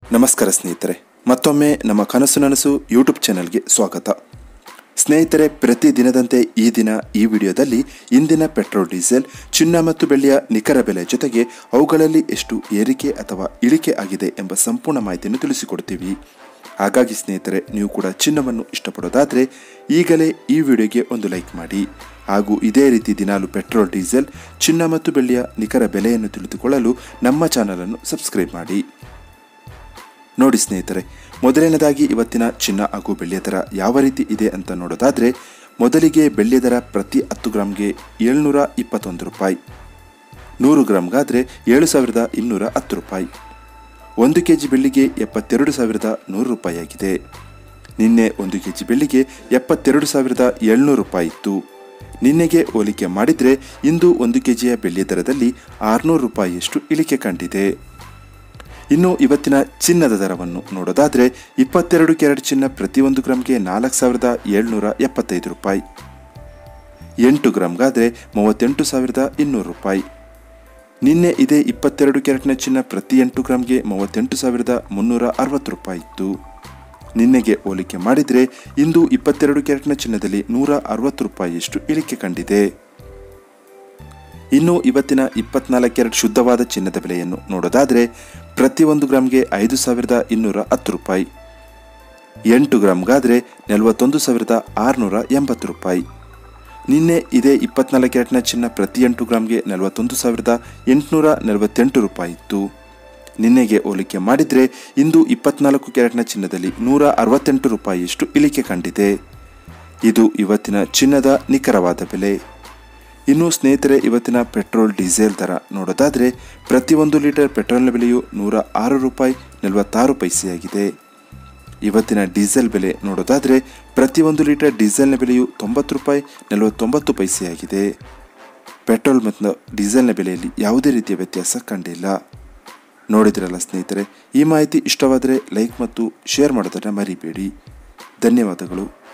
ನಮಸ್ಕಾರ ಸ್ನೇಹಿತರೆ, ಮತ್ತೊಮ್ಮೆ ನಮ್ಮ ಕನಸು ನನಸು ಯೂಟ್ಯೂಬ್ ಚಾನೆಲ್ಗೆ ಸ್ವಾಗತ. ಸ್ನೇಹಿತರೆ, ಪ್ರತಿ ದಿನದಂತೆ ಈ ದಿನ ಈ ವಿಡಿಯೋದಲ್ಲಿ ಇಂದಿನ ಪೆಟ್ರೋಲ್, ಡೀಸೆಲ್, ಚಿನ್ನ ಮತ್ತು ಬೆಳ್ಳಿಯ ನಿಖರ ಬೆಲೆ ಜೊತೆಗೆ ಅವುಗಳಲ್ಲಿ ಎಷ್ಟು ಏರಿಕೆ ಅಥವಾ ಇಳಿಕೆ ಆಗಿದೆ ಎಂಬ ಸಂಪೂರ್ಣ ಮಾಹಿತಿಯನ್ನು ತಿಳಿಸಿಕೊಡ್ತೀವಿ. ಹಾಗಾಗಿ ಸ್ನೇಹಿತರೆ, ನೀವು ಕೂಡ ಚಿನ್ನವನ್ನು ಇಷ್ಟಪಡೋದಾದರೆ ಈಗಲೇ ಈ ವಿಡಿಯೋಗೆ ಒಂದು ಲೈಕ್ ಮಾಡಿ. ಹಾಗೂ ಇದೇ ರೀತಿ ದಿನಾಲು ಪೆಟ್ರೋಲ್, ಡೀಸೆಲ್, ಚಿನ್ನ ಮತ್ತು ಬೆಳ್ಳಿಯ ನಿಖರ ಬೆಲೆಯನ್ನು ತಿಳಿದುಕೊಳ್ಳಲು ನಮ್ಮ ಚಾನಲನ್ನು ಸಬ್ಸ್ಕ್ರೈಬ್ ಮಾಡಿ. ನೋಡಿ ಸ್ನೇಹಿತರೆ, ಮೊದಲನೇದಾಗಿ ಇವತ್ತಿನ ಚಿನ್ನ ಹಾಗೂ ಬೆಳ್ಳಿಯ ದರ ಯಾವ ರೀತಿ ಇದೆ ಅಂತ ನೋಡೋದಾದರೆ, ಮೊದಲಿಗೆ ಬೆಳ್ಳಿಯ ದರ ಪ್ರತಿ 10 ಗ್ರಾಮ್ಗೆ 721 ರೂಪಾಯಿ, 100 ಗ್ರಾಮ್ಗಾದರೆ 7210 ರೂಪಾಯಿ. 1 ಕೆಜಿ ಬೆಳ್ಳಿಗೆ 72,100 ರೂಪಾಯಿ ಆಗಿದೆ. ನಿನ್ನೆ 1 ಕೆಜಿ ಬೆಳ್ಳಿಗೆ 72,700 ರೂಪಾಯಿ ಇತ್ತು. ನಿನ್ನೆಗೆ ಹೋಲಿಕೆ ಮಾಡಿದರೆ ಇಂದು 1 ಕೆಜಿಯ ಬೆಳ್ಳಿಯ ದರದಲ್ಲಿ 600 ರೂಪಾಯಿಯಷ್ಟು ಇಳಿಕೆ ಕಂಡಿದೆ. ಇನ್ನು ಇವತ್ತಿನ ಚಿನ್ನದ ದರವನ್ನು ನೋಡೋದಾದರೆ, 22 ಕ್ಯಾರೆಟ್ ಚಿನ್ನ ಪ್ರತಿ 1 ಗ್ರಾಮ್ಗೆ 4,775 ರೂಪಾಯಿ, 8 ಗ್ರಾಮ್ಗಾದರೆ 38,200 ರೂಪಾಯಿ. ನಿನ್ನೆ ಇದೇ 22 ಕ್ಯಾರೆಟ್ನ ಚಿನ್ನ ಪ್ರತಿ 8 ಗ್ರಾಮ್ಗೆ 38,360 ರೂಪಾಯಿ ಇತ್ತು. ನಿನ್ನೆಗೆ ಹೋಲಿಕೆ ಮಾಡಿದರೆ ಇಂದು 22 ಕ್ಯಾರೆಟ್ನ ಚಿನ್ನದಲ್ಲಿ 160 ರೂಪಾಯಿಯಷ್ಟು ಇಳಿಕೆ ಕಂಡಿದೆ. ಇನ್ನು ಇವತ್ತಿನ 24 ಕ್ಯಾರೆಟ್ ಶುದ್ಧವಾದ ಚಿನ್ನದ ಬೆಲೆಯನ್ನು ನೋಡೋದಾದರೆ, ಪ್ರತಿ 1 ಗ್ರಾಮ್ಗೆ 5,210 ರೂಪಾಯಿ, 8 ಗ್ರಾಮ್ಗಾದರೆ 41,680 ರೂಪಾಯಿ. ನಿನ್ನೆ ಇದೇ 24 ಕ್ಯಾರೆಟ್ನ ಚಿನ್ನ ಪ್ರತಿ 8 ಗ್ರಾಮ್ಗೆ 41,848 ರೂಪಾಯಿ ಇತ್ತು. ನಿನ್ನೆಗೆ ಹೋಲಿಕೆ ಮಾಡಿದರೆ ಇಂದು 24 ಕ್ಯಾರೆಟ್ನ ಚಿನ್ನದಲ್ಲಿ 168 ರೂಪಾಯಿಯಷ್ಟು ಇಳಿಕೆ ಕಂಡಿದೆ. ಇದು ಇವತ್ತಿನ ಚಿನ್ನದ ನಿಖರವಾದ ಬೆಲೆ. ಇನ್ನು ಸ್ನೇಹಿತರೆ, ಇವತ್ತಿನ ಪೆಟ್ರೋಲ್, ಡೀಸೆಲ್ ದರ ನೋಡೋದಾದರೆ, ಪ್ರತಿ 1 ಲೀಟರ್ ಪೆಟ್ರೋಲ್ನ ಬೆಲೆಯು 106 ರೂಪಾಯಿ 46 ಪೈಸೆಯಾಗಿದೆ. ಇವತ್ತಿನ ಡೀಸೆಲ್ ಬೆಲೆ ನೋಡೋದಾದರೆ, ಪ್ರತಿ 1 ಲೀಟರ್ ಡೀಸೆಲ್ನ ಬೆಲೆಯು 90 ರೂಪಾಯಿ 49 ಪೈಸೆಯಾಗಿದೆ. ಪೆಟ್ರೋಲ್ ಮತ್ತು ಡೀಸೆಲ್ನ ಬೆಲೆಯಲ್ಲಿ ಯಾವುದೇ ರೀತಿಯ ವ್ಯತ್ಯಾಸ ಕಂಡಿಲ್ಲ. ನೋಡಿದ್ರಲ್ಲ ಸ್ನೇಹಿತರೆ, ಈ ಮಾಹಿತಿ ಇಷ್ಟವಾದರೆ ಲೈಕ್ ಮತ್ತು ಶೇರ್ ಮಾಡೋದನ್ನು ಮರಿಬೇಡಿ. ಧನ್ಯವಾದಗಳು.